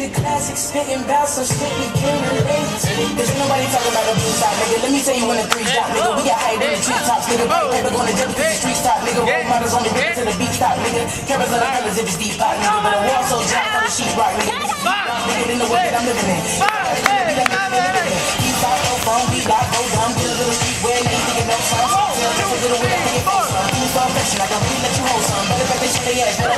Created classics, spitting about some shit we can relate to. Cause ain't nobody talking about the blue side, nigga. Let me tell you when the three drop, nigga. We got higher than the treetops, nigga. Paper going to jump to the street stop, nigga. Role models on the beat to the beat stop, nigga. Cameras on the colors if it's deep pop, nigga. But a wall so dry, all the sheets rock, nigga. Nigga, in the way that I'm living in. East side, no phone, we lock, go dumb, get a little street where they ain't thinking no time. Just a little way I think it face some. Give me some affection, I can really let you hold some. Better back they shit they ass,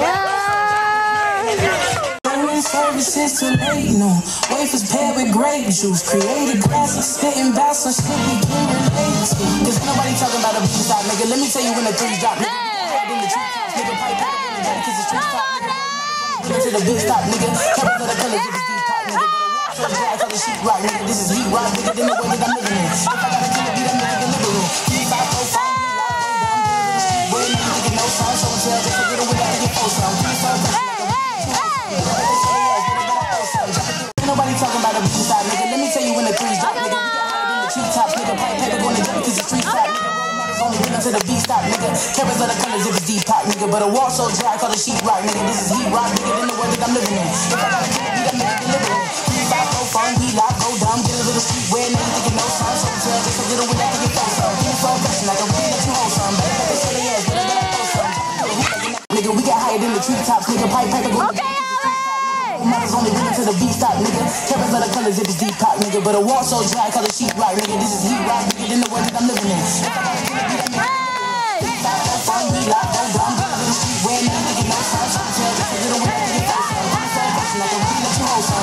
services too late, no. Wafers paired with grape juice. Created classics, spitting about some shit we can relate to. Cause ain't nobody talking about a blue side, nigga. Let me tell you when the threes drop, nigga. In the treetops, nigga. Pipe out in the dirty cause it's street top, nigga. To the big stop, nigga. Cover of the colors if it's deep pop, nigga. But a walk so dry, call the sheet rock, nigga. This is heat rock, nigga. Then the way that I'm living in. If I gotta kill a beat, I'm making deliverable. 3, 5, 4, 5, boy, nigga, nigga, no sound. So I'm tell just a little way I can get 4 sound. 3, 5, nobody talking about a blue side, nigga. Let me tell you when the threes drop, nigga. We got higher than the treetops, nigga. Pipe paper going to jump cause it's street stop, nigga. Role models only rhythm to the beat stop, nigga. Cameras of the colors if it's deep pop, nigga. But a wall so dry, call the sheet rock, nigga. This is heat rock, nigga. Then the world that I'm living in. If I gotta kill a beat, I'm making deliverable. 3, 5, 4, phone, we lock, go dumb, get a little street where niggas thinking no sound. So I'm tell just a little way I can get 4 some. Give me some affection, I can really let you hold some. Better let they say they ass, better let I throw some. Nigga, we got higher than the treetops, nigga. Pipe paper going to models only rhythm to the beat stop, nigga. Cameras of the colors if it's deep pop, nigga. But a wall so dry, call the sheet rock, nigga. This is heat rock, nigga. Then the world that I'm living in. If I gotta kill a beat, I'm making fun, we lock, go dumb, get a little street where niggas thinking no sound. So I'm tell just a little way I can get 4 some. Give me some affection, I can really let you hold some.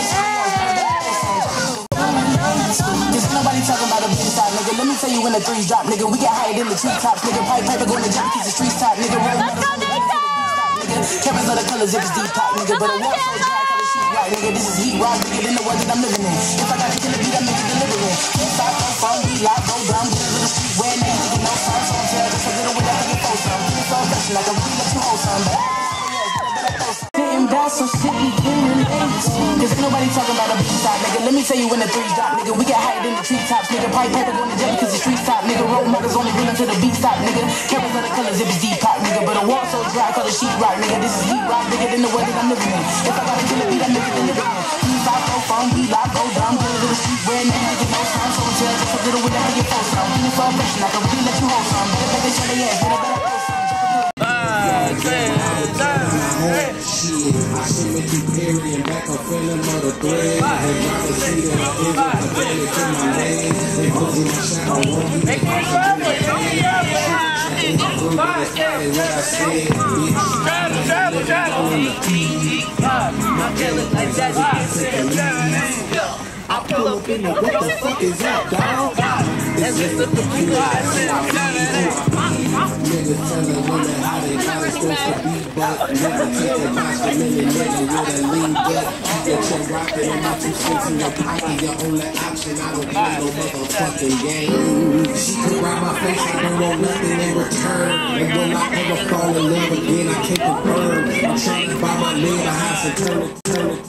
Cause nobody talking about a blue side, nigga. Let me tell you when the threes drop, nigga. We got higher than the treetops, nigga. Pipe paper going to jump cause the streets top, nigga. Role models on the beat to the beat stop, nigga. Cameras of the colors if it's deep pop, nigga. But a wall so dry, call the sheet rock, nigga. This is heat rock, nigga. Then the world that I'm living in. If I gotta kill a beat, I'm making deliverable. 3, 5, 4, phone, we lock, go dumb, get a little street where niggas thinking no sound. So I'm tell just a little way I can get 4 some. Give me some affection, I can really let you hold some. Sitting back some shit we can relate to. Cause ain't nobody talking about a blue side, nigga. Let me tell you when the threes drop, nigga. We got higher than the treetops, nigga. Pipe paper going to jump cause it's street top, nigga. Role models only rhythm to the beat stop, nigga. Cameras of the colors if it's deep pop, nigga. But a wall so dry, call the sheet rock, nigga. This is heat rock, nigga. Then the world that I'm living in. If I gotta kill a beat, I'm making deliverable. 3, 5, 4, phone, we lock, go dumb, get a little street where niggas thinking no sound. So I'm tell just a little way I can get 4 some. Give me some affection, I can really let you hold some. Better let they shut their ass, better throw some. Shit, I should make you Perry and back up feeling mother thread. And drop a seat and I feel like I barely to my legs. They put me in my shot, I won't be the boss of the man. What I said, I pull up in the what the fuck is that, dog? It's just a niggas telling women how they not supposed to be, but nigga take the box for minute, nigga with a lean gut. Keep your check rockin' and my 2 cents in your pocket, your only option. I don't play no motherfucking game. She could ride my face, I don't want nothing in return. And will I ever fall in love again? I can't confirm. I'm trying to buy my nigga a house and turn it.